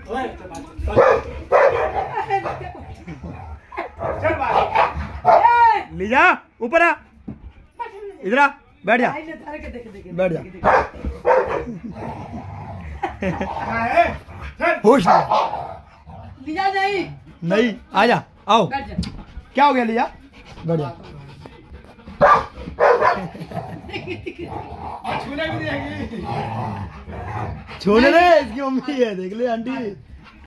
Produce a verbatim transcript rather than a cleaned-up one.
Lisa ऊपर आ, इधर आ, बैठ जा, बैठ जा। होश लीजा नहीं नहीं, आ जा, आओ। क्या हो गया लीजा? बैठ जा। छूने भी देगी, छूने ले, इसकी मम्मी है, देख ले आंटी।